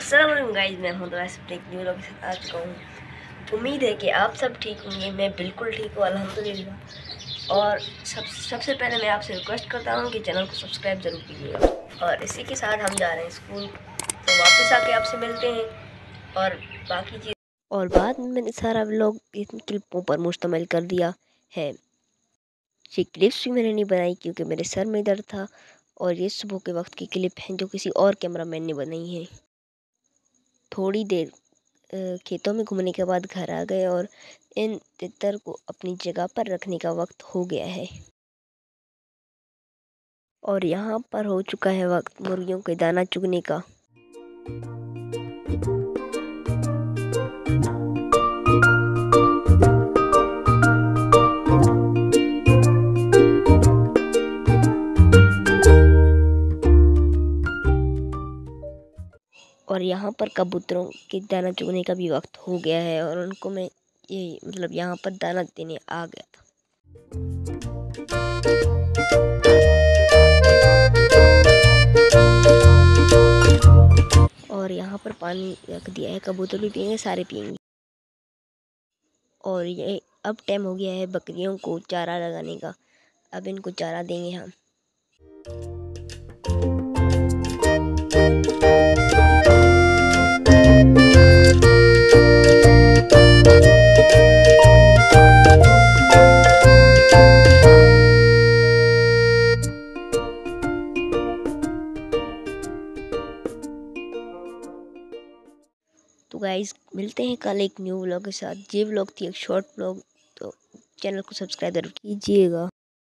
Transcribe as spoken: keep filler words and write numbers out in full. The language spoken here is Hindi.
अस्सलाम वालेकुम गाइस, मैं हूं तो ऐसे एक न्यू लोग के साथ आ चुका हूं। उम्मीद है कि आप सब ठीक होंगे। मैं बिल्कुल ठीक हूं अल्हम्दुलिल्लाह। और सब सबसे पहले मैं आपसे रिक्वेस्ट करता हूं कि चैनल को सब्सक्राइब ज़रूर कीजिएगा। और इसी के साथ हम जा रहे हैं स्कूल, तो वापस आके आपसे मिलते हैं और बाकी चीज़। और बाद में मैंने सारा व्लॉग इन क्लिपों पर मुश्तमिल कर दिया है। ये क्लिप्स भी मैंने नहीं बनाई क्योंकि मेरे सर में दर्द था, और ये सुबह के वक्त की क्लिप हैं जो किसी और कैमरामैन ने बनाई है। थोड़ी देर खेतों में घूमने के बाद घर आ गए और इन तितर को अपनी जगह पर रखने का वक्त हो गया है। और यहाँ पर हो चुका है वक्त मुर्गियों के दाना चुगने का। और यहाँ पर कबूतरों के दाना चुगने का भी वक्त हो गया है, और उनको मैं ये मतलब यहाँ पर दाना देने आ गया था। और यहाँ पर पानी रख दिया है, कबूतर भी पिएंगे, सारे पिएंगे। और ये अब टाइम हो गया है बकरियों को चारा लगाने का। अब इनको चारा देंगे हम। तो गाइस मिलते हैं कल एक न्यू व्लॉग के साथ। ये व्लॉग थी एक शॉर्ट व्लॉग, तो चैनल को सब्सक्राइब जरूर कीजिएगा।